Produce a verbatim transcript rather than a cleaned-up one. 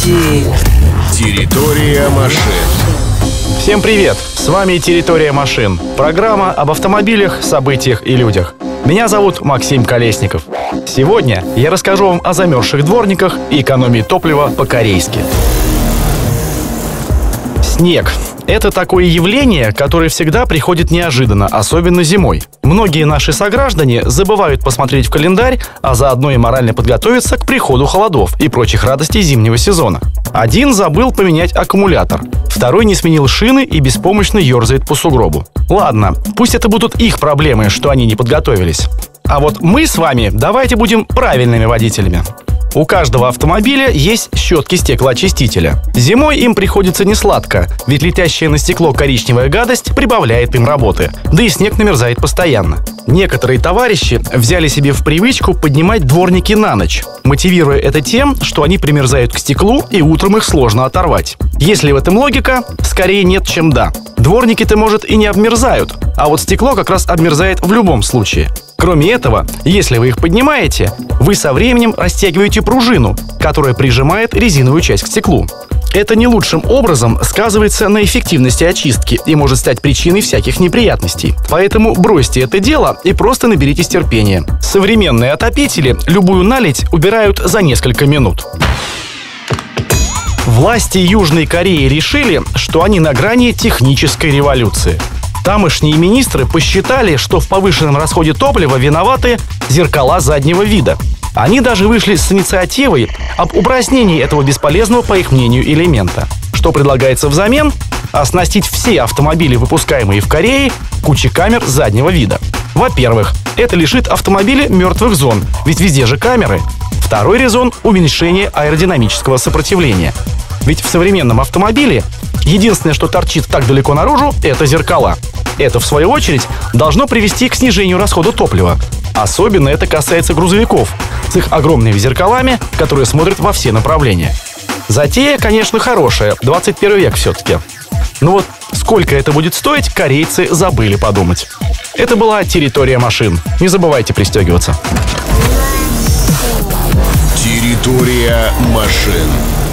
Территория машин. Всем привет! С вами «Территория машин». Программа об автомобилях, событиях и людях. Меня зовут Максим Колесников. Сегодня я расскажу вам о замерзших дворниках и экономии топлива по-корейски. Снег – это такое явление, которое всегда приходит неожиданно, особенно зимой. Многие наши сограждане забывают посмотреть в календарь, а заодно и морально подготовиться к приходу холодов и прочих радостей зимнего сезона. Один забыл поменять аккумулятор, второй не сменил шины и беспомощно ерзает по сугробу. Ладно, пусть это будут их проблемы, что они не подготовились. А вот мы с вами давайте будем правильными водителями. У каждого автомобиля есть щетки стеклоочистителя. Зимой им приходится несладко, ведь летящая на стекло коричневая гадость прибавляет им работы, да и снег намерзает постоянно. Некоторые товарищи взяли себе в привычку поднимать дворники на ночь, мотивируя это тем, что они примерзают к стеклу и утром их сложно оторвать. Если в этом логика, скорее нет, чем да. Дворники-то, может, и не обмерзают, а вот стекло как раз обмерзает в любом случае. Кроме этого, если вы их поднимаете, вы со временем растягиваете пружину, которая прижимает резиновую часть к стеклу. Это не лучшим образом сказывается на эффективности очистки и может стать причиной всяких неприятностей. Поэтому бросьте это дело и просто наберитесь терпения. Современные отопители любую наледь убирают за несколько минут. Власти Южной Кореи решили, что они на грани технической революции. Тамошние министры посчитали, что в повышенном расходе топлива виноваты зеркала заднего вида. Они даже вышли с инициативой об упразднении этого бесполезного, по их мнению, элемента. Что предлагается взамен? Оснастить все автомобили, выпускаемые в Корее, кучей камер заднего вида. Во-первых, это лишит автомобиля мертвых зон, ведь везде же камеры. Второй резон – уменьшение аэродинамического сопротивления. Ведь в современном автомобиле единственное, что торчит так далеко наружу – это зеркала. Это, в свою очередь, должно привести к снижению расхода топлива. Особенно это касается грузовиков с их огромными зеркалами, которые смотрят во все направления. Затея, конечно, хорошая, двадцать первый век все-таки. Но вот сколько это будет стоить, корейцы забыли подумать. Это была «Территория машин». Не забывайте пристегиваться. Территория машин.